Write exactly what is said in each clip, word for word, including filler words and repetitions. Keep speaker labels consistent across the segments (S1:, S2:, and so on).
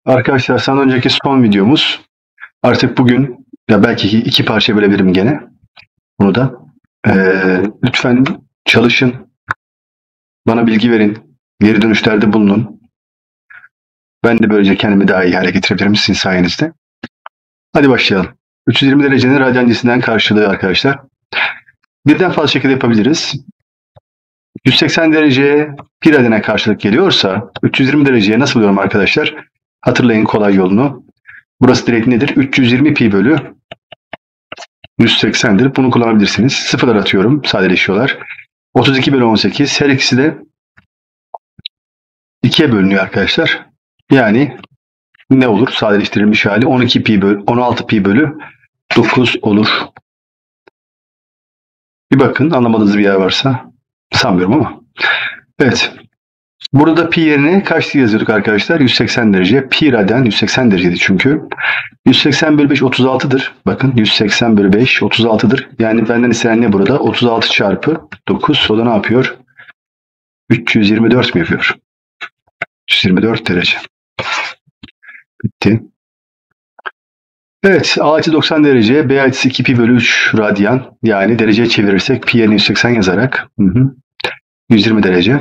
S1: Arkadaşlar senden önceki son videomuz. Artık bugün ya belki iki, iki parça bölebilirim gene. Bunu da. Ee, lütfen çalışın. Bana bilgi verin. Geri dönüşlerde bulunun. Ben de böylece kendimi daha iyi hale getirebilirim sizin sayenizde. Hadi başlayalım. üç yüz yirmi derecenin radyan cinsinden karşılığı arkadaşlar. Birden fazla şekilde yapabiliriz. yüz seksen dereceye pi radyana karşılık geliyorsa üç yüz yirmi dereceye nasıl buluyorum arkadaşlar? Hatırlayın kolay yolunu. Burası direkt nedir? üç yüz yirmi pi bölü yüz seksendir. Bunu kullanabilirsiniz. Sıfırlar atıyorum. Sadeleşiyorlar. otuz iki bölü on sekiz. Her ikisi de ikiye bölünüyor arkadaşlar. Yani ne olur? Sadeleştirilmiş hali on iki pi bölü on altı pi bölü dokuz olur. Bir bakın anlamadığınız bir yer varsa. Sanmıyorum ama. Evet. Burada pi yerine kaç yazıyorduk arkadaşlar? yüz seksen derece. Pi radyan yüz seksen dereceydi çünkü. yüz seksen bölü beş otuz altıdır. Bakın yüz seksen bölü beş otuz altıdır. Yani benden istenen ne burada? otuz altı çarpı dokuz. O da ne yapıyor? üç yüz yirmi dört mi yapıyor? üç yüz yirmi dört derece. Bitti. Evet. A açısı doksan derece. B açısı iki pi bölü üç radyan. Yani dereceye çevirirsek pi yerine yüz seksen yazarak hı hı, yüz yirmi derece.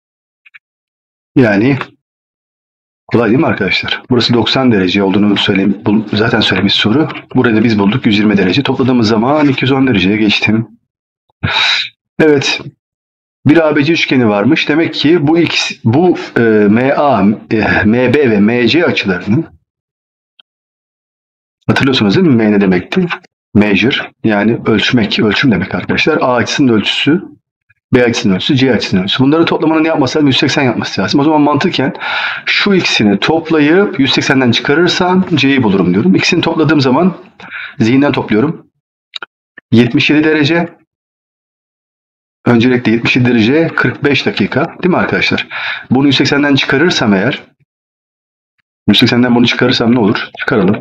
S1: Yani kolay değil mi arkadaşlar? Burası doksan derece olduğunu söyleyeyim, zaten söylemiş soru. Burada biz bulduk yüz yirmi derece. Topladığımız zaman iki yüz on dereceye geçtim. Evet. Bir A B C üçgeni varmış. Demek ki bu X, bu e, M A, e, M B ve M C açılarını hatırlıyorsunuz değil mi? M ne demekti? Measure, yani ölçmek, ölçüm demek arkadaşlar. A açısının ölçüsü, B açısının ölçüsü, C açısının ölçüsü. Bunları toplamanın ne yapması lazım? yüz seksen yapması lazım. O zaman mantıken şu ikisini toplayıp yüz seksenden çıkarırsam C'yi bulurum diyorum. İkisini topladığım zaman zihinden topluyorum. yetmiş yedi derece. Öncelikle yetmiş yedi derece kırk beş dakika. Değil mi arkadaşlar? Bunu yüz seksenden çıkarırsam eğer, yüz seksenden bunu çıkarırsam ne olur? Çıkaralım.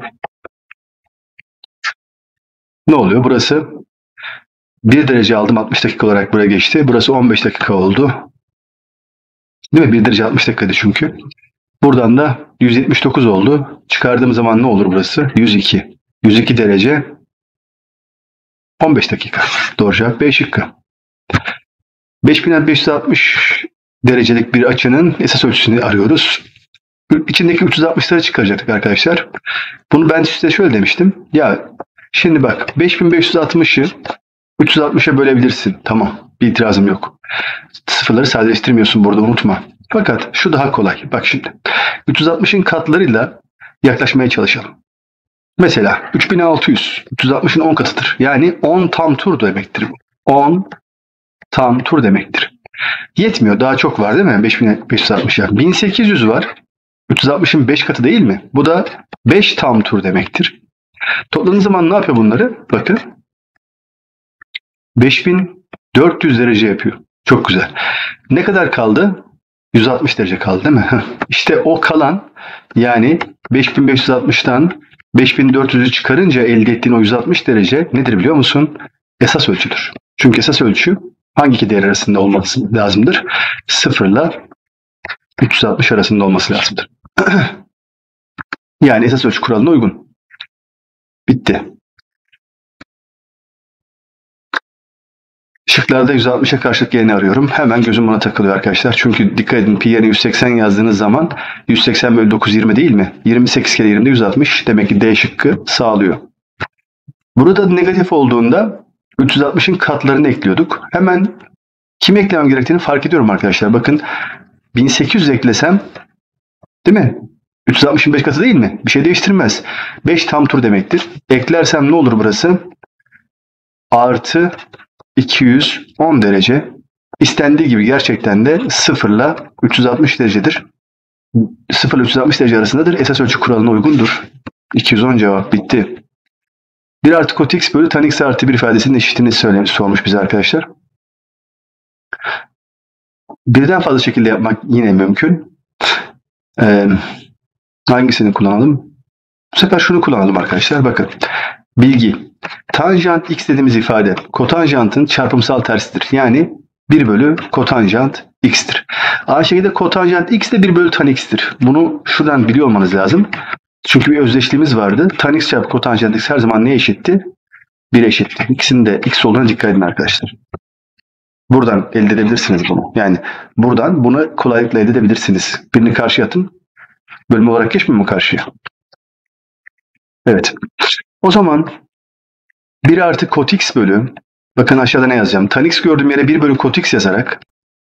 S1: Ne oluyor? Burası bir derece aldım, altmış dakika olarak buraya geçti. Burası on beş dakika oldu. Değil mi? bir derece altmış dakikaydı çünkü. Buradan da yüz yetmiş dokuz oldu. Çıkardığım zaman ne olur burası? yüz iki. yüz iki derece on beş dakika. Doğru cevap B şıkkı. beş bin beş yüz altmış derecelik bir açının esas ölçüsünü arıyoruz. İçindeki üç yüz altmışları çıkaracaktık arkadaşlar. Bunu ben size şöyle demiştim. Ya şimdi bak beş bin beş yüz altmışı üç yüz altmışa bölebilirsin. Tamam. Bir itirazım yok. Sıfırları sadeleştirmiyorsun burada, unutma. Fakat şu daha kolay. Bak şimdi. üç yüz altmışın katlarıyla yaklaşmaya çalışalım. Mesela üç bin altı yüz. üç yüz altmışın on katıdır. Yani on tam tur demektir bu. on tam tur demektir. Yetmiyor. Daha çok var değil mi? beş bin beş yüz altmış ya. bin sekiz yüz var. üç yüz altmışın beş katı değil mi? Bu da beş tam tur demektir. Topladığınız zaman ne yapıyor bunları? Bakın. beş bin dört yüz derece yapıyor. Çok güzel. Ne kadar kaldı? yüz altmış derece kaldı değil mi? İşte o kalan, yani beş bin beş yüz altmıştan beş bin dört yüzü çıkarınca elde ettiğin o yüz altmış derece nedir biliyor musun? Esas ölçüdür. Çünkü esas ölçü hangi iki değer arasında olması lazımdır? sıfır ile üç yüz altmış arasında olması lazımdır. Yani esas ölçü kuralına uygun. Bitti. Şıklarda yüz altmışa karşılık yerini arıyorum. Hemen gözüm buna takılıyor arkadaşlar. Çünkü dikkat edin, pi yerine yüz seksen yazdığınız zaman yüz seksen bölü dokuz yirmi değil mi? yirmi sekiz kere yirmi yüz altmış. Demek ki D şıkkı sağlıyor. Burada negatif olduğunda üç yüz altmışın katlarını ekliyorduk. Hemen kim eklemem gerektiğini fark ediyorum arkadaşlar. Bakın bin sekiz yüz eklesem değil mi? üç yüz altmışın beş katı değil mi? Bir şey değiştirmez. beş tam tur demektir. Eklersem ne olur burası? Artı iki yüz on derece. İstendiği gibi gerçekten de sıfır ile üç yüz altmış derecedir. sıfır ile üç yüz altmış derece arasındadır. Esas ölçü kuralına uygundur. iki yüz on cevap. Bitti. bir artı kot x bölü tan x artı bir ifadesinin eşitliğini söylemiş, sormuş bize arkadaşlar. Birden fazla şekilde yapmak yine mümkün. Ee, hangisini kullanalım? Bu sefer şunu kullanalım arkadaşlar. Bakın. Bilgi. Tanjant x dediğimiz ifade kotanjantın çarpımsal tersidir. Yani bir bölü kotanjant x'tir. Aynı şekilde kotanjant x de bir bölü tan x'tir. Bunu şuradan biliyor olmanız lazım. Çünkü bir özdeşliğimiz vardı. Tan x çarpı kotanjant x her zaman neye eşitti? bir'e eşitti. İkisinin de x olduğuna dikkat edin arkadaşlar. Buradan elde edebilirsiniz bunu. Yani buradan bunu kolaylıkla elde edebilirsiniz. Birini karşıya atın. Bölüm olarak geçmiyor mu karşıya? Evet. O zaman bir artı kot x bölü, bakın aşağıda ne yazacağım? Tan x gördüğüm yere bir bölü kot x yazarak,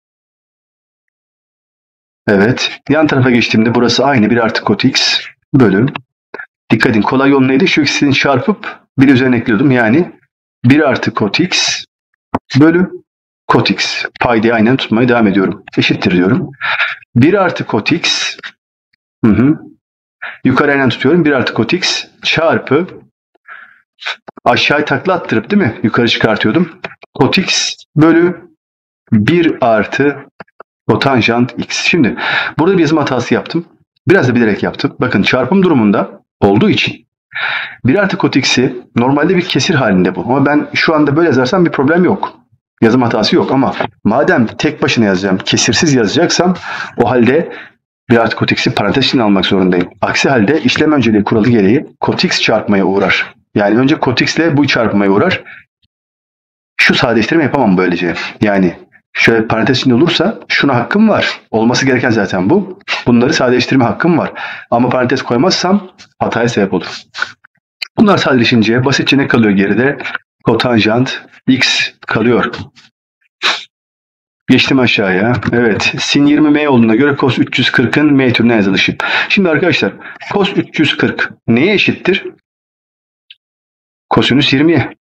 S1: evet, yan tarafa geçtiğimde burası aynı bir artı kot x bölü, dikkat edin kolay yol neydi? Şu ikisini çarpıp bir üzerine ekliyordum. Yani bir artı kot x bölü kot x. Paydayı aynen tutmaya devam ediyorum. Eşittir diyorum. bir artı kot x, hı hı, yukarı aynen tutuyorum. bir artı kot x çarpı, aşağıya takla attırıp değil mi? Yukarı çıkartıyordum. Kot x bölü bir artı kotanjant x. Şimdi burada bir yazım hatası yaptım. Biraz da bilerek yaptım. Bakın çarpım durumunda olduğu için bir artı kot x'i normalde bir kesir halinde bu. Ama ben şu anda böyle yazarsam bir problem yok. Yazım hatası yok ama madem tek başına yazacağım, kesirsiz yazacaksam o halde bir artı kot x'i parantez içine almak zorundayım. Aksi halde işlem önceliği kuralı gereği kot x çarpmaya uğrar. Yani önce kot x ile bu çarpmaya uğrar. Şu sadeleştirme yapamam böylece. Yani şöyle parantez içinde olursa şuna hakkım var. Olması gereken zaten bu. Bunları sadeleştirme hakkım var. Ama parantez koymazsam hataya sebep olur. Bunlar sadeleşince basitçe ne kalıyor geride? Kotanjant x kalıyor. Geçtim aşağıya. Evet. Sin yirmi m olduğuna göre cos üç yüz kırk'ın m türüne yazılışı. Şimdi arkadaşlar cos üç yüz kırk neye eşittir? Kosinüs yirmiye.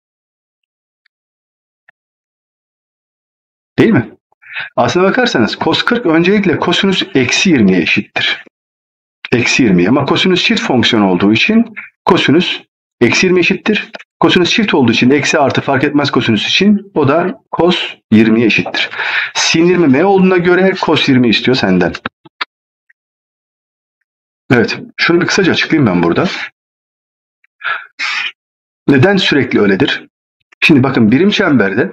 S1: Değil mi? Aslına bakarsanız cos kırk öncelikle kosinüs eksi yirmiye eşittir. Eksi yirmi. Ama kosinüs çift fonksiyon olduğu için kosinüs eksi yirmi eşittir. Kosinüs çift olduğu için eksi artı fark etmez kosinüs için. O da cos yirmiye eşittir. Sin yirmi m olduğuna göre cos yirmi istiyor senden. Evet. Şunu bir kısaca açıklayayım ben burada. Neden sürekli öyledir? Şimdi bakın birim çemberde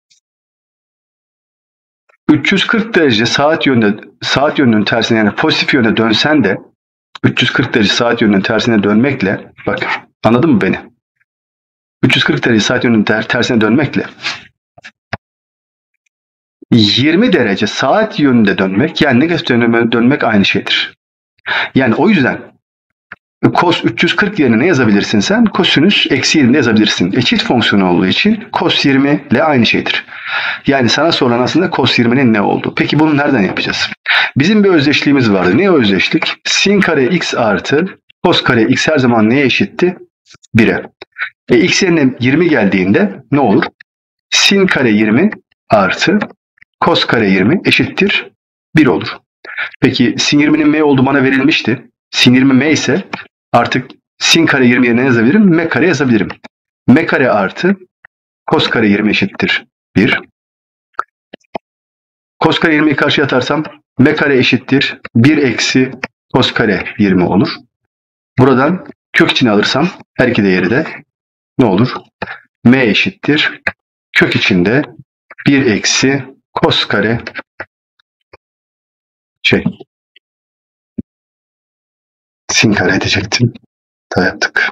S1: üç yüz kırk derece saat yönünde, saat yönünün tersine yani pozitif yöne dönsen de üç yüz kırk derece saat yönünün tersine dönmekle, bak anladın mı beni? üç yüz kırk derece saat yönünün ter, tersine dönmekle yirmi derece saat yönünde dönmek, yani negatif yönüne dönmek aynı şeydir. Yani o yüzden cos üç yüz kırk yerine ne yazabilirsin sen? Kosinüs eksi yirmi yazabilirsin. E çift fonksiyonu olduğu için cos yirmi ile aynı şeydir. Yani sana sorulan aslında cos yirminin ne oldu? Peki bunu nereden yapacağız? Bizim bir özdeşliğimiz vardı. Ne o özdeşlik? Sin kare x artı cos kare x her zaman neye eşitti? bir'e. E x yerine yirmi geldiğinde ne olur? Sin kare yirmi artı cos kare yirmi eşittir bir olur. Peki sin yirminin m olduğu bana verilmişti. Sin yirmi m ise artık sin kare yirmi yerine yazabilirim? M kare yazabilirim. M kare artı cos kare yirmi eşittir bir. Cos kare yirmiyi karşıya atarsam m kare eşittir bir eksi cos kare yirmi olur. Buradan kök içine alırsam her iki değeri de ne olur? M eşittir kök içinde bir eksi cos kare şey sin kare edecektim. Da yaptık.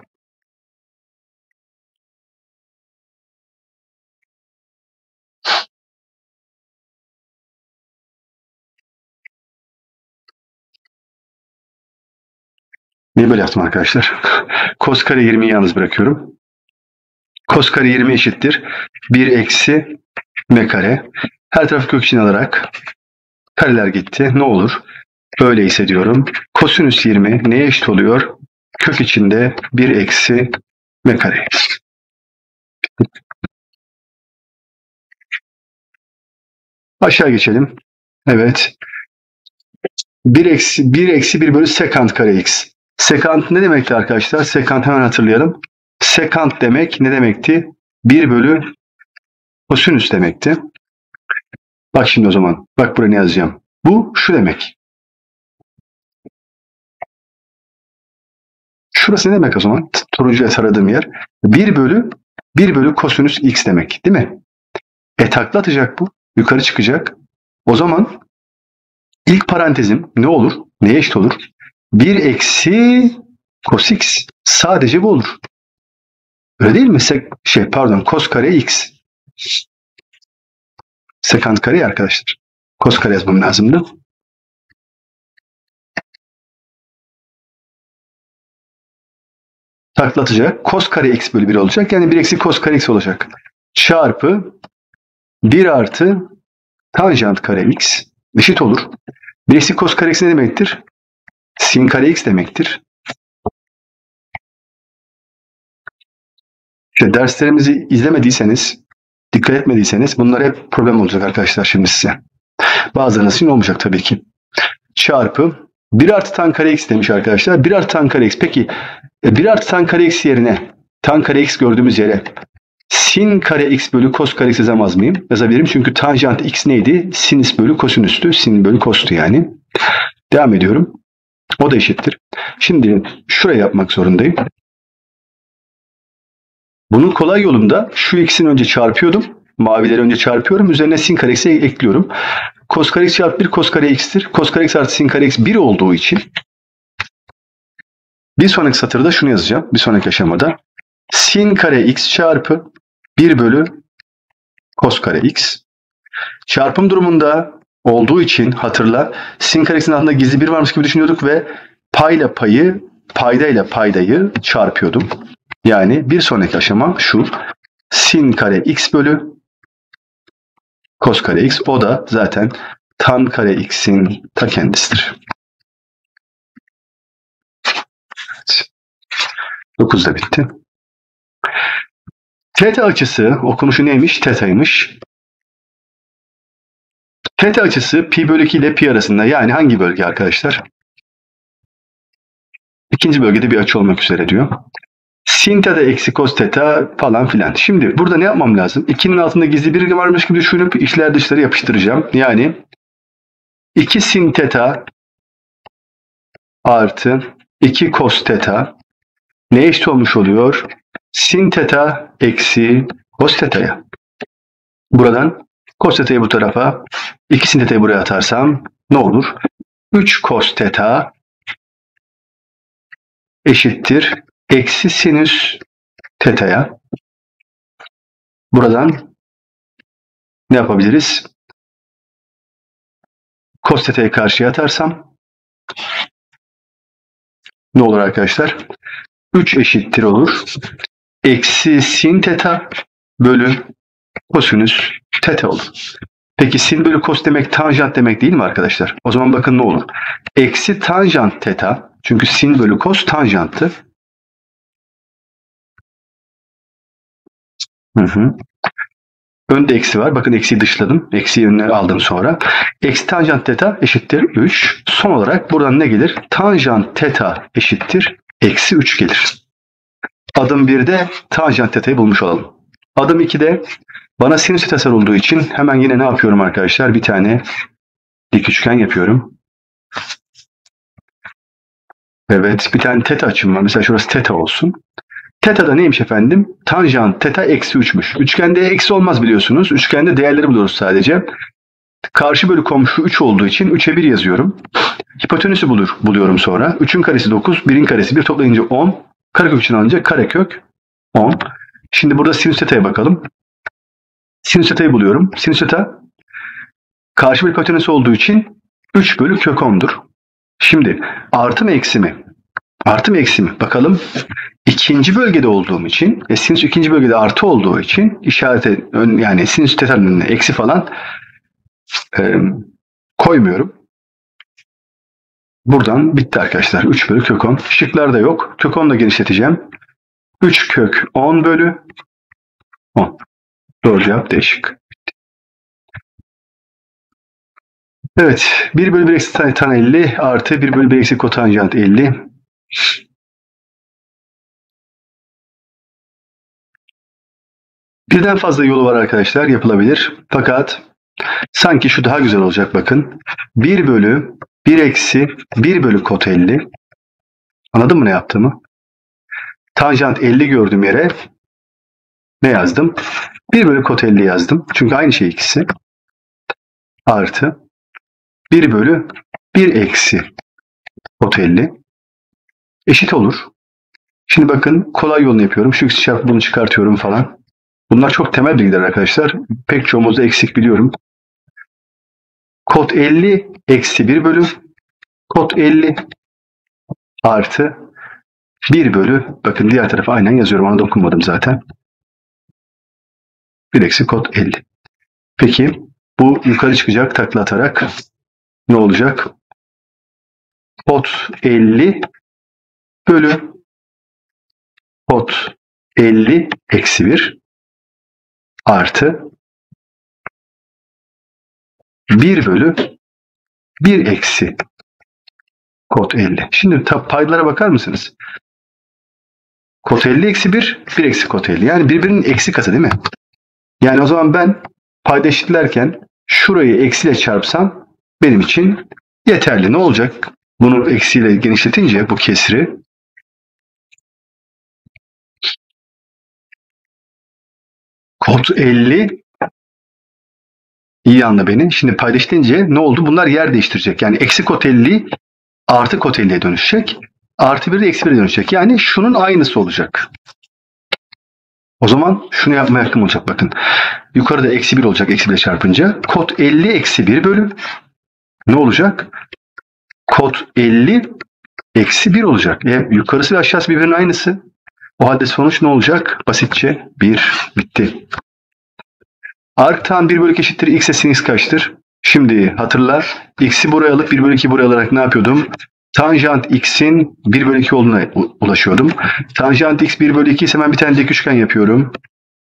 S1: Niye böyle yaptım arkadaşlar? Cos kare yirmiyi yalnız bırakıyorum. Cos kare yirmi eşittir bir eksi m kare. Her tarafı kök içine alarak kareler gitti. Ne olur? Öyleyse diyorum. Kosinüs yirmi neye eşit oluyor? Kök içinde bir eksi m kare. Aşağı geçelim. Evet. bir eksi bir eksi bir bölü sekant kare x. Sekant ne demekti arkadaşlar? Sekant hemen hatırlayalım. Sekant demek ne demekti? bir bölü kosinüs demekti. Bak şimdi o zaman. Bak buraya ne yazacağım. Bu şu demek. Şurası ne demek o zaman? Turuncuya taradığım yer. bir bölü bir bölü kosinüs x demek. Değil mi? E takla atacak bu. yukarı çıkacak. O zaman ilk parantezim ne olur? Neye eşit olur? bir eksi cos x. Sadece bu olur. Öyle değil mi? Sek şey pardon cos kare x. Sekant kare arkadaşlar. Cos kare yazmam lazımdı. Taklatacak. Cos kare x bölü bir olacak. Yani bir eksi cos kare x olacak. Çarpı bir artı tanjant kare x eşit olur. bir eksi cos kare x ne demektir? Sin kare x demektir. İşte derslerimizi izlemediyseniz, dikkat etmediyseniz bunlar hep problem olacak arkadaşlar şimdi size. Bazılarınız için olmayacak tabii ki. Çarpı bir artı tan kare x demiş arkadaşlar. bir artı tan kare x. Peki bir artı tan kare x yerine tan kare x gördüğümüz yere sin kare x bölü cos kare x yazamaz mıyım? Yazabilirim çünkü tanjant x neydi? Sinüs bölü kosinüstü. Sin bölü kostu yani. Devam ediyorum. O da eşittir. Şimdi şuraya yapmak zorundayım. Bunun kolay yolunda şu x'in önce çarpıyordum. Mavileri önce çarpıyorum. Üzerine sin kare x'i ekliyorum. Cos kare x çarpı bir cos kare x'tir. Cos kare x artı sin kare x bir olduğu için bir sonraki satırda şunu yazacağım. Bir sonraki aşamada sin kare x çarpı bir bölü cos kare x. Çarpım durumunda olduğu için hatırla sin kare x'in altında gizli bir varmış gibi düşünüyorduk ve payla payı, payda ile paydayı çarpıyordum. Yani bir sonraki aşama şu. Sin kare x bölü cos kare x. O da zaten tan kare x'in ta kendisidir. Evet. dokuzda bitti. Teta açısı, okunuşu neymiş? Teta'ymış. Teta açısı pi bölü iki ile pi arasında. Yani hangi bölge arkadaşlar? İkinci bölgede bir açı olmak üzere diyor. Sin teta eksi cos teta falan filan. Şimdi burada ne yapmam lazım? ikinin altında gizli bir varmış gibi düşünüp içler dışları yapıştıracağım. Yani iki sin teta artı iki cos teta ne eşit olmuş oluyor? Sin teta eksi cos teta'ya. Buradan cos teta'yı bu tarafa, iki sin teta'yı buraya atarsam ne olur? üç cos teta eşittir eksi sinüs teta'ya. Buradan ne yapabiliriz? Cos teta'yı karşıya atarsam ne olur arkadaşlar? üç eşittir olur. Eksi sin teta bölü kosinüs teta olur. Peki sin bölü cos demek tanjant demek değil mi arkadaşlar? O zaman bakın ne olur? Eksi tanjant teta. Çünkü sin bölü cos tanjanttı. Hı hı. Önde eksi var. Bakın eksiyi dışladım. Eksiyi önüne aldım sonra. Eksi tanjant teta eşittir üç. Son olarak buradan ne gelir? Tanjant teta eşittir eksi üç gelir. Adım birde tanjant teta'yı bulmuş olalım. Adım ikide bana sinüs teta sorulduğu için hemen yine ne yapıyorum arkadaşlar? Bir tane dik üçgen yapıyorum. Evet, bir tane teta açım var. Mesela şurası teta olsun. Teta da neymiş efendim? Tanjant teta eksi üçmüş. Üçgende eksi olmaz biliyorsunuz. Üçgende değerleri buluyoruz sadece. Karşı bölü komşu üç olduğu için üçe bir yazıyorum. Hipotenüsü bulur, buluyorum sonra. üçün karesi dokuz, birin karesi bir toplayınca on. Karekök için alınca karekök on. Şimdi burada sinüs teta'ya bakalım. Sinüs teta'yı buluyorum. Sinüs teta karşı bölü hipotenüsü olduğu için üç bölü kök on'dur. Şimdi artı mı eksi mi? Artı mı eksi mi? Bakalım. İkinci bölgede olduğum için, e, sinüs ikinci bölgede artı olduğu için işarete yani sinüs teta'nın önüne eksi falan e, koymuyorum. Buradan bitti arkadaşlar. üç bölü kök on. Şıklarda yok. Kök on'la genişleteceğim. üç kök on bölü on. Doğru cevap D şıkkı. Evet. bir bölü bir eksi tan elli artı bir bölü bir eksi kotanjant elli. Birden fazla yolu var arkadaşlar. Yapılabilir. Fakat sanki şu daha güzel olacak bakın. bir bölü bir eksi bir bölü kot elli. Anladın mı ne yaptığımı? Tanjant elli gördüğüm yere ne yazdım? bir bölü kot elli yazdım. Çünkü aynı şey ikisi. artı bir bölü bir eksi kot elli eşit olur. Şimdi bakın kolay yolunu yapıyorum. Şu x çarpı bunu çıkartıyorum falan. Bunlar çok temel bilgiler arkadaşlar. Pek çoğumuzda eksik biliyorum. Kot elli eksi bir bölü kot elli artı bir bölü, bakın diğer tarafa aynen yazıyorum. Ona dokunmadım zaten. bir eksi kot elli. Peki bu yukarı çıkacak takla atarak ne olacak? Kot elli bölü kot elli eksi bir artı bir bölü bir eksi kot elli. Şimdi paydalara bakar mısınız? Kot elli eksi bir, bir eksi kot elli. Yani birbirinin eksi katı değil mi? Yani o zaman ben payda eşitlerken şurayı eksiyle çarpsam benim için yeterli. Ne olacak? Bunu eksiyle genişletince bu kesri kot elli, iyi anla beni. Şimdi payda eşitlince ne oldu? Bunlar yer değiştirecek. Yani eksi kot elli artı kot elliye dönüşecek. Artı bir de eksi bire dönüşecek. Yani şunun aynısı olacak. O zaman şunu yapmaya hakkım olacak bakın. Yukarıda eksi bir olacak eksi bire çarpınca. Kot elli eksi bir bölü ne olacak? Kot elli eksi bir olacak. E, yukarısı ve aşağısı birbirinin aynısı. O halde sonuç ne olacak? Basitçe bir. Bitti. Arc tan bir bölü iki eşittir. X'e sin x kaçtır? Şimdi hatırla. X'i buraya alıp bir bölü ikiyi buraya alarak ne yapıyordum? Tanjant x'in bir bölü iki olduğuna ulaşıyordum. Tanjant x bir bölü iki ise hemen bir tane dik üçgen yapıyorum.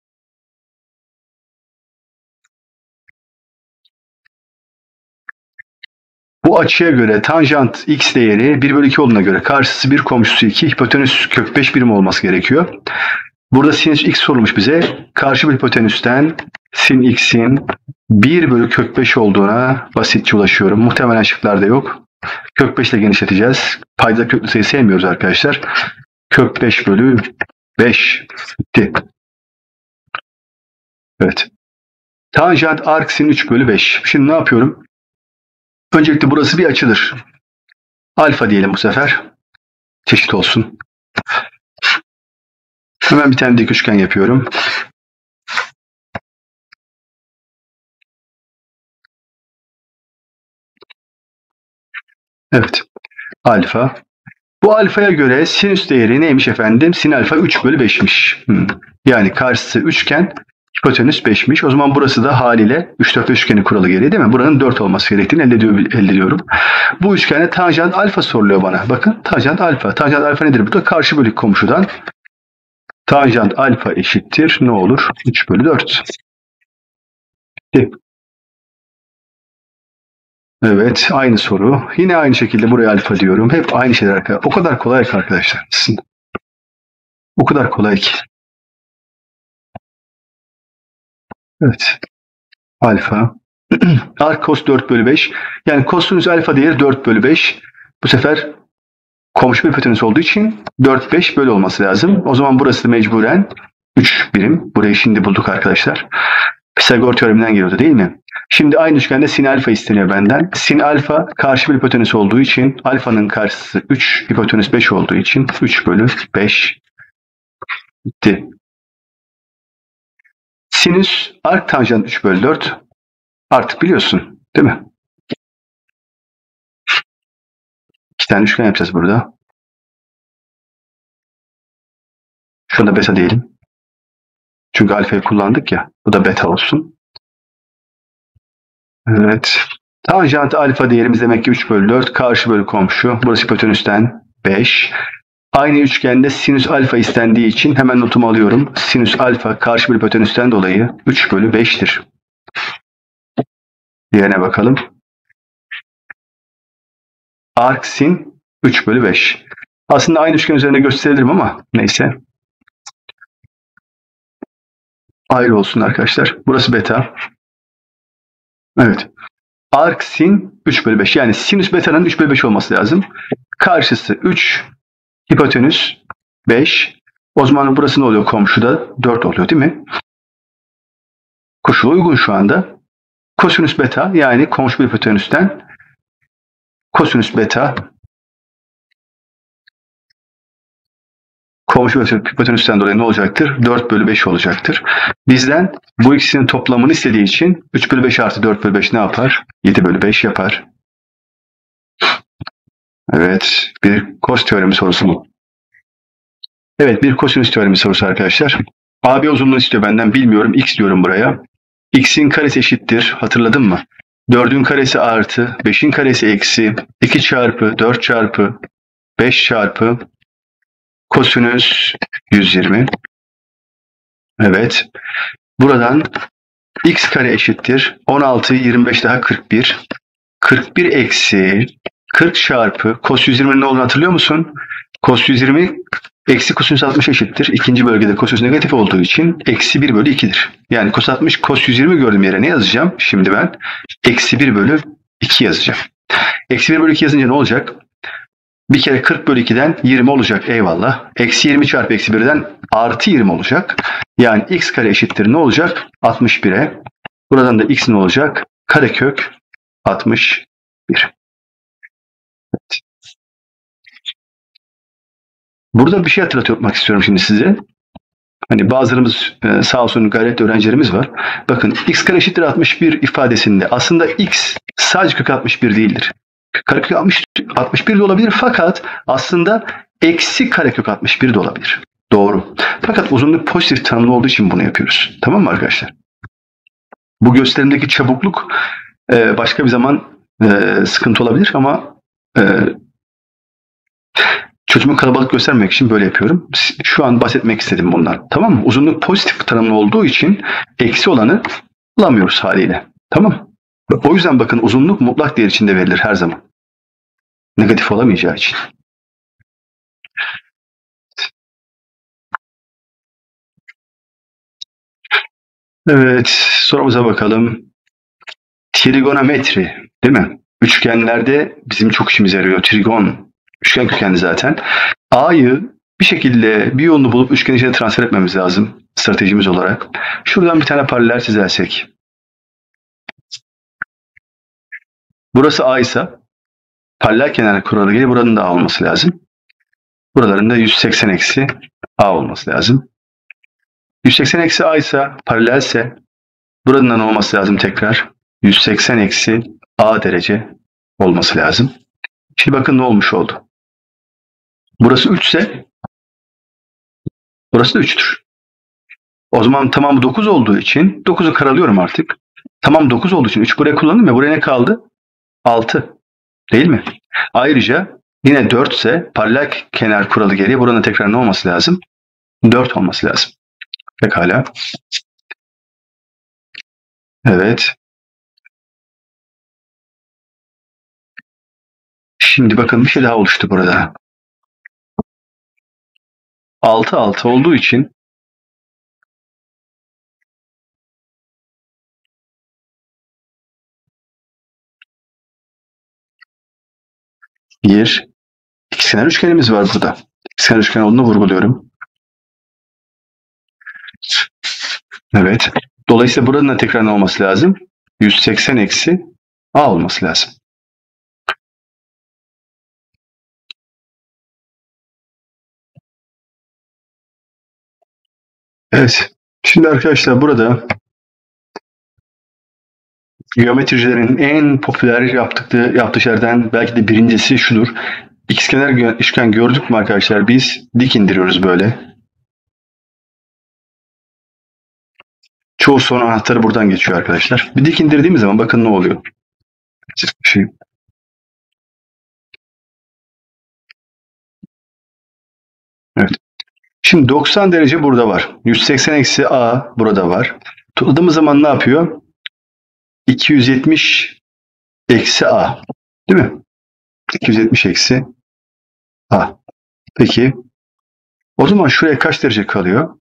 S1: Bu açıya göre tanjant x değeri bir bölü iki olduğuna göre karşısı bir, komşusu iki, hipotenüs kök beş birim olması gerekiyor. Burada sinüs x sorulmuş bize. Karşı bir hipotenüsten sin x'in bir bölü kök beş olduğuna basitçe ulaşıyorum. Muhtemelen şıklarda yok. Kök beş ile genişleteceğiz. Payda köklü sayı sevmiyoruz arkadaşlar. Kök beş bölü beş. Bitti. Evet. Tanjant arc sin üç bölü beş. Şimdi ne yapıyorum? Öncelikle burası bir açıdır. Alfa diyelim bu sefer. Çeşit olsun. Hemen bir tane dik üçgen yapıyorum. Evet. Alfa. Bu alfaya göre sinüs değeri neymiş efendim? Sin alfa üç bölü beşmiş. Hmm. Yani karşısı üçgen, hipotenüs beşmiş. O zaman burası da haliyle üç dört beş üçgeni kuralı gereği değil mi? Buranın dört olması gerektiğini elde, ediyor, elde ediyorum. Bu üçgende tanjant alfa soruluyor bana. Bakın tanjant alfa. Tanjant alfa nedir? Bu da karşı bölük komşudan. Tanjant alfa eşittir. Ne olur? üç bölü dört. Evet, aynı soru. Yine aynı şekilde buraya alfa diyorum. Hep aynı şeyler arkadaşlar. O kadar kolay ki arkadaşlar. O kadar kolay ki. Evet. Alfa. Arc cos dört bölü beş. Yani kosinüs alfa değeri dört bölü beş. Bu sefer komşu bir hipotenüs olduğu için dört beş bölü olması lazım. O zaman burası mecburen üç birim. Burayı şimdi bulduk arkadaşlar. Pisagor teoreminden geliyordu değil mi? Şimdi aynı üçgende sin alfa isteniyor benden. Sin alfa karşı bir hipotenüs olduğu için alfanın karşısı üç, hipotenüs beş olduğu için üç bölü beş. Bitti. Sinüs arc tanjant üç bölü dört. Artık biliyorsun değil mi? İki tane üçgen yapacağız burada. Şuna beta diyelim. Çünkü alfayı kullandık ya. Bu da beta olsun. Evet. Tanjant alfa değerimiz demek ki üç bölü dört. Karşı bölü komşu. Burası hipotenüsten beş. Aynı üçgende sinüs alfa istendiği için hemen notumu alıyorum. Sinüs alfa karşı bölü hipotenüsten dolayı üç bölü beş'tir. Diğerine bakalım. Arc sin üç bölü beş. Aslında aynı üçgen üzerinde gösterebilirim ama neyse. Ayrı olsun arkadaşlar. Burası beta. Evet. Arc sin üç bölü beş. Yani sinüs beta'nın üç bölü beş olması lazım. Karşısı üç. Hipotenüs beş. O zaman burası ne oluyor? Komşuda dört oluyor değil mi? Koşul uygun şu anda. Kosinüs beta yani komşu bir hipotenüsten kosinüs beta komşu bir hipotenüsten dolayı ne olacaktır? dört bölü beş olacaktır. Bizden bu ikisinin toplamını istediği için üç bölü beş artı dört bölü beş ne yapar? yedi bölü beş yapar. Evet, bir kos teoremi sorusu bu. Evet, bir kosinüs teoremi sorusu arkadaşlar. A B uzunluğunu istiyor benden, bilmiyorum. X diyorum buraya. X'in karesi eşittir. Hatırladın mı? dördün karesi artı beşin karesi eksi iki çarpı dört çarpı beş çarpı kosinüs yüz yirmi. Evet. Buradan x kare eşittir. on altı, yirmi beş daha kırk bir. kırk bir eksi kırk çarpı cos yüz yirminin ne olduğunu hatırlıyor musun? Cos yüz yirmi eksi kosinüs altmış eşittir. İkinci bölgede kosinüs negatif olduğu için eksi bir bölü ikidir. Yani cos altmış cos yüz yirmi gördüğüm yere ne yazacağım? Şimdi ben eksi bir bölü iki yazacağım. Eksi bir bölü iki yazınca ne olacak? Bir kere kırk bölü ikiden yirmi olacak. Eyvallah. Eksi yirmi çarpı eksi birden artı yirmi olacak. Yani x kare eşittir ne olacak? altmış bire. Buradan da x ne olacak? Karekök altmış bir. Evet. Burada bir şey hatırlatmak istiyorum şimdi size. Hani bazılarımız sağ olsun gayret öğrencilerimiz var. Bakın x kare eşittir altmış bir ifadesinde aslında x sadece kök altmış bir değildir. Karekök altmış bir de olabilir fakat aslında eksi karekök altmış bir de olabilir. Doğru. Fakat uzunluk pozitif tanımlı olduğu için bunu yapıyoruz. Tamam mı arkadaşlar? Bu gösterimdeki çabukluk başka bir zaman sıkıntı olabilir ama çocuğumu kalabalık göstermek için böyle yapıyorum. Şu an bahsetmek istedim bundan. Tamam mı? Uzunluk pozitif tanımlı olduğu için eksi olanı bulamıyoruz haliyle. Tamam. O yüzden bakın uzunluk mutlak değer içinde verilir her zaman. Negatif olamayacağı için. Evet, sorumuza bakalım. Trigonometri, değil mi? Üçgenlerde bizim çok işimize yarıyor. Trigon, üçgen kökenli zaten. A'yı bir şekilde bir yolunu bulup üçgen içine transfer etmemiz lazım stratejimiz olarak. Şuradan bir tane paralel çizersek. Burası A ise paralel kenar kuralı gelir. Buranın da A olması lazım. Buraların da yüz seksen eksi A olması lazım. yüz seksen eksi A ise paralelse buranın da ne olması lazım tekrar? yüz seksen eksi A derece olması lazım. Şimdi bakın ne olmuş oldu. Burası üç ise burası da üçtür. O zaman tamamı dokuz olduğu için dokuzu karalıyorum artık. Tamam dokuz olduğu için üç buraya kullandım ya, buraya ne kaldı? altı. Değil mi? Ayrıca yine dört ise paralel kenar kuralı geriye buranın tekrar ne olması lazım? dört olması lazım. Pekala. Evet. Şimdi bakın bir şey daha oluştu burada. altı altı olduğu için bir ikizkenar üçgenimiz var burada. İkizkenar üçgen olduğunu vurguluyorum. Evet. Dolayısıyla buranın da tekrar ne olması lazım? yüz seksen eksi A olması lazım. Evet. Şimdi arkadaşlar burada geometricilerin en popüler yaptıkları yaptığı şeylerden belki de birincisi şudur. İkizkenar üçgen gördük mü arkadaşlar? Biz dik indiriyoruz böyle. Çoğu sorun anahtarı buradan geçiyor arkadaşlar. Bir dik indirdiğimiz zaman bakın ne oluyor. Şey. Evet. Şimdi doksan derece burada var. yüz seksen eksi A burada var. Topladığımız zaman ne yapıyor? iki yüz yetmiş eksi A. Değil mi? iki yüz yetmiş eksi A. Peki. O zaman şuraya kaç derece kalıyor?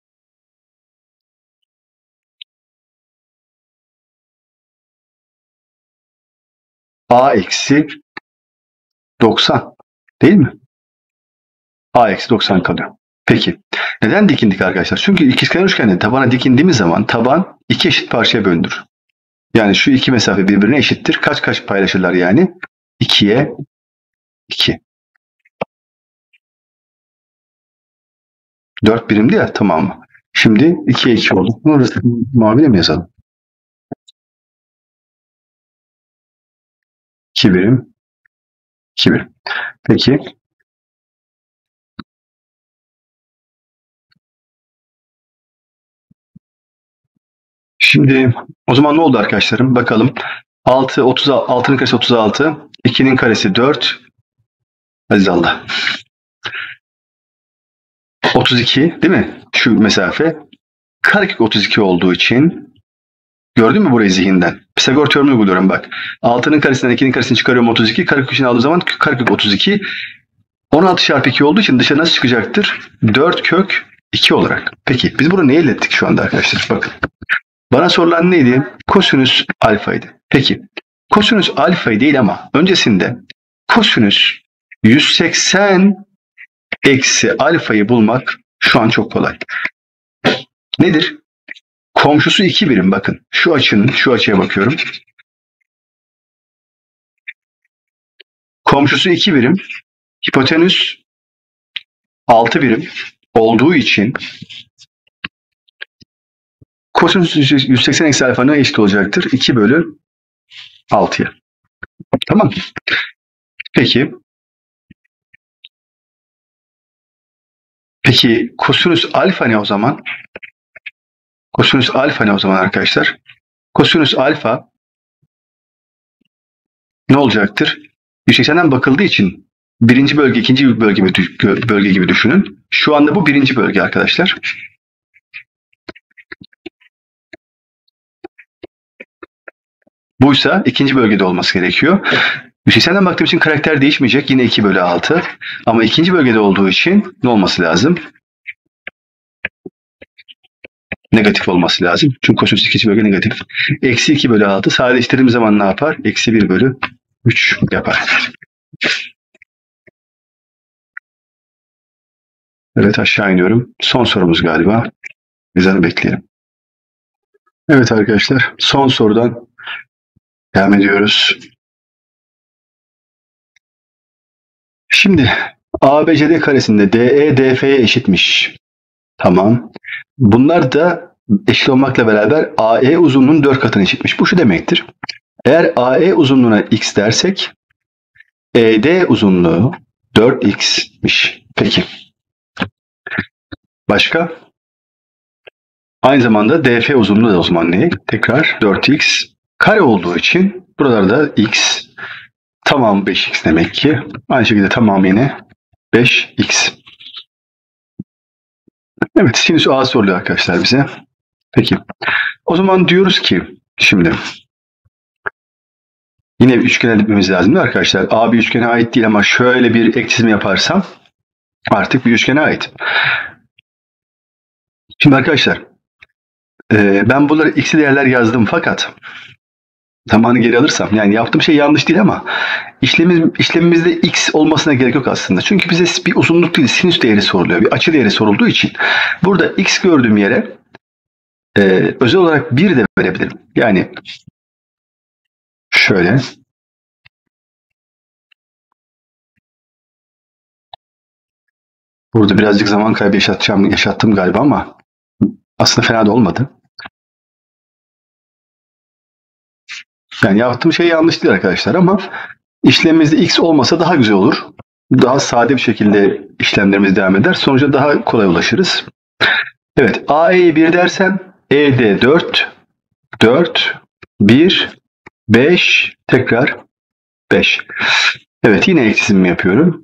S1: A eksi doksan. Değil mi? A eksi doksan kalıyor. Peki. Neden dikindik arkadaşlar? Çünkü ikizkenar üçgende tabana dikindiğimiz zaman taban iki eşit parçaya bölünür. Yani şu iki mesafe birbirine eşittir. Kaç kaç paylaşırlar yani? ikiye iki. dört birimdi ya, tamam mı? Şimdi ikiye iki oldu. Bunu maviyle mi yazalım? iki birim. iki birim. Peki. Şimdi o zaman ne oldu arkadaşlarım? Bakalım. altı, otuz, altının karesi otuz altı. ikinin karesi dört. Aziz Allah. otuz iki değil mi? Şu mesafe. Karekök otuz iki olduğu için gördün mü burayı zihinden? Pisagor teoremi uyguluyorum bak. altının karesinden ikinin karesini çıkarıyorum otuz iki. Karekök için aldığım zaman karekök otuz iki. on altı çarpı iki olduğu için dışarı nasıl çıkacaktır? dört kök iki olarak. Peki biz bunu neye elde ettik şu anda arkadaşlar? Bakın. Bana sorulan neydi? Kosinüs alfaydı. Peki. Kosinüs alfayı değil ama öncesinde kosinüs yüz seksen eksi alfayı bulmak şu an çok kolay. Nedir? Komşusu iki birim bakın. Şu açının, şu açıya bakıyorum. Komşusu iki birim. Hipotenüs altı birim olduğu için kosinüs yüz seksen eksi alfa ne eşit olacaktır? iki bölü altıya. Tamam. Peki. Peki kosinüs alfa ne o zaman? Kosinüs alfa ne o zaman arkadaşlar? Kosinüs alfa ne olacaktır? yüz seksenden bakıldığı için birinci bölge, ikinci bölge gibi, bölge gibi düşünün. Şu anda bu birinci bölge arkadaşlar. Buysa ikinci bölgede olması gerekiyor. yüz seksenden baktığım için karakter değişmeyecek. Yine iki bölü altı. Ama ikinci bölgede olduğu için ne olması lazım? Negatif olması lazım. Çünkü kosinüs ikinci bölge negatif. Eksi iki bölü altı. Sadeleştirdiğim zaman ne yapar? Eksi bir bölü üç yapar. Evet, aşağı iniyorum. Son sorumuz galiba. Bizleri bekleyelim. Evet arkadaşlar, son sorudan devam ediyoruz. Şimdi A B C D karesinde D E D F'ye eşitmiş. Tamam. Bunlar da eşit olmakla beraber A E uzunluğunun dört katına eşitmiş. Bu şu demektir. Eğer A E uzunluğuna x dersek E D uzunluğu dört x'miş. Peki. Başka? Aynı zamanda D F uzunluğu da o zaman ne? Tekrar dört x kare olduğu için buralarda x tamam beş x demek ki. Aynı şekilde tamamı yine beş x. Evet, sinüs A soruluyor arkadaşlar bize. Peki. O zaman diyoruz ki şimdi yine bir üçgen elde etmemiz lazım değil mi arkadaşlar? A bir üçgene ait değil ama şöyle bir ek çizim yaparsam artık bir üçgene ait. Şimdi arkadaşlar e, ben bunları x'li değerler yazdım fakat zamanı geri alırsam yani yaptığım şey yanlış değil ama işlemimiz, işlemimizde x olmasına gerek yok aslında. Çünkü bize bir uzunluk değil sinüs değeri soruluyor. Bir açı değeri sorulduğu için burada x gördüğüm yere e, özel olarak bir de verebilirim. Yani şöyle burada birazcık zaman kaybı yaşatacağım, yaşattım galiba ama aslında fena da olmadı. Yani yaptığım şey yanlış değil arkadaşlar ama işlemimizde x olmasa daha güzel olur. Daha sade bir şekilde işlemlerimiz devam eder. Sonuca daha kolay ulaşırız. Evet, A E'ye bir dersem E D dört, dört, bir, beş, tekrar beş. Evet, yine ek çizimimi yapıyorum.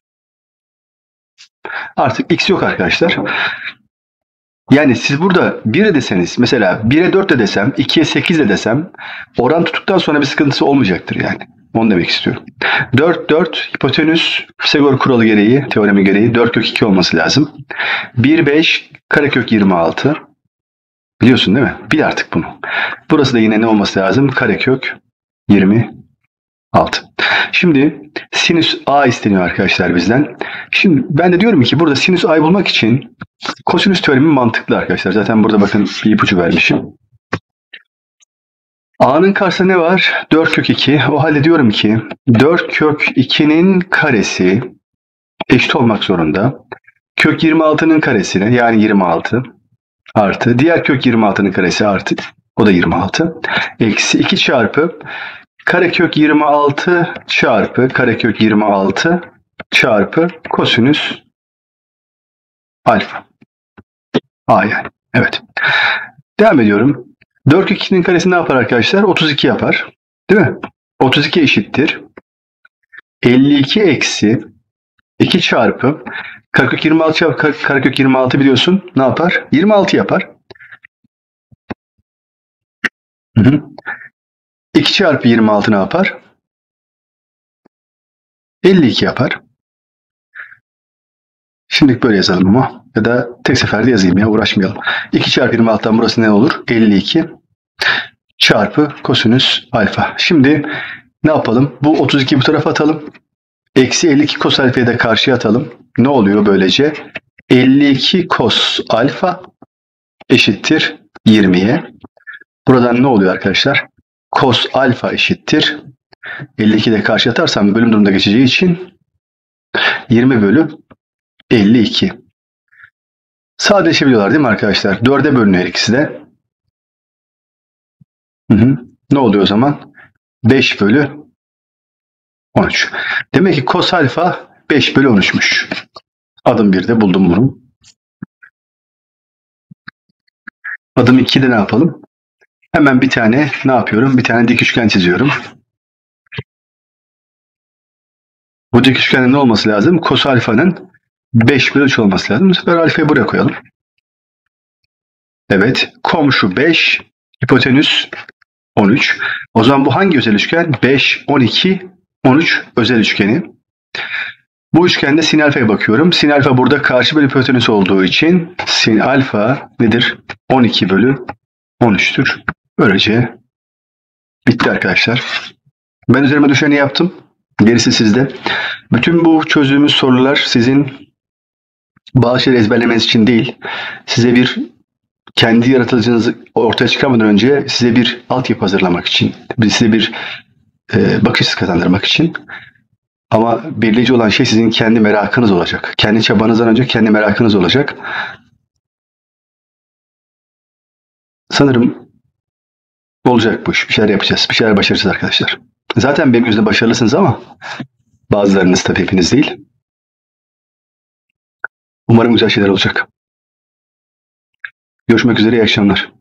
S1: Artık x yok arkadaşlar. Yani siz burada bir deseniz, mesela bire dört de desem, ikiye sekiz de desem oran tuttuktan sonra bir sıkıntısı olmayacaktır yani. Onu demek istiyorum. dört, dört hipotenüs Pisagor kuralı gereği, teoremi gereği dört kök iki olması lazım. bir, beş karekök yirmi altı. Biliyorsun değil mi? Bil artık bunu. Burası da yine ne olması lazım? Karekök yirmi altı. Şimdi sinüs A isteniyor arkadaşlar bizden. Şimdi ben de diyorum ki burada sinüs A'yı bulmak için kosinüs teoremi mantıklı arkadaşlar. Zaten burada bakın bir ipucu vermişim. A'nın karşısında ne var? dört kök iki. O halde diyorum ki dört kök ikinin karesi eşit olmak zorunda. Kök yirmi altının karesine yani yirmi altı artı diğer kök yirmi altının karesi artı o da yirmi altı eksi iki çarpı karekök yirmi altı çarpı karekök yirmi altı çarpı kosinüs alfa. A yani. Evet. Devam ediyorum. dört kök ikinin karesi ne yapar arkadaşlar? otuz iki yapar. Değil mi? otuz iki eşittir. elli iki eksi iki çarpı karekök yirmi altı çarpı karekök yirmi altı biliyorsun. Ne yapar? yirmi altı yapar. Hı hı. iki çarpı yirmi altı ne yapar? elli iki yapar. Şimdilik böyle yazalım ama. Ya da tek seferde yazayım ya, uğraşmayalım. iki çarpı yirmi altıdan burası ne olur? elli iki çarpı kosinüs alfa. Şimdi ne yapalım? Bu otuz ikiyi bu tarafa atalım. Eksi elli iki kos alfayı da karşıya atalım. Ne oluyor böylece? elli iki kos alfa eşittir yirmiye. Buradan ne oluyor arkadaşlar? Kos alfa eşittir. elli iki de karşıya atarsam bölüm durumunda geçeceği için yirmi bölü elli iki. Sadeleşebiliyorlar değil mi arkadaşlar? dörde bölünüyor ikisi de. Hı hı. Ne oluyor o zaman? beş bölü on üç. Demek ki kos alfa beş bölü on üçmüş. Adım birde buldum bunu. Adım ikide ne yapalım? Hemen bir tane ne yapıyorum? Bir tane dik üçgen çiziyorum. Bu dik üçgenin ne olması lazım? Kos alfanın beş bölü üç olması lazım. Bu sefer alfayı buraya koyalım. Evet. Komşu beş, hipotenüs on üç. O zaman bu hangi özel üçgen? beş, on iki, on üç özel üçgeni. Bu üçgende sin alfaya bakıyorum. Sin alfa burada karşı bölü hipotenüs olduğu için sin alfa nedir? on iki bölü on üçtür. Böylece bitti arkadaşlar. Ben üzerime düşeni yaptım. Gerisi sizde. Bütün bu çözdüğümüz sorular sizin bazı şeyleri ezberlemeniz için değil, size bir kendi yaratıcınızı ortaya çıkarmadan önce size bir altyapı hazırlamak için, size bir e, bakış açısı kazandırmak için. Ama belirleyici olan şey sizin kendi merakınız olacak. Kendi çabanızdan önce kendi merakınız olacak. Sanırım olacak bu iş. Bir şeyler yapacağız. Bir şeyler başaracağız arkadaşlar. Zaten benim gözümde başarılısınız ama bazılarınız tabii, hepiniz değil. Umarım güzel şeyler olacak. Görüşmek üzere, iyi akşamlar.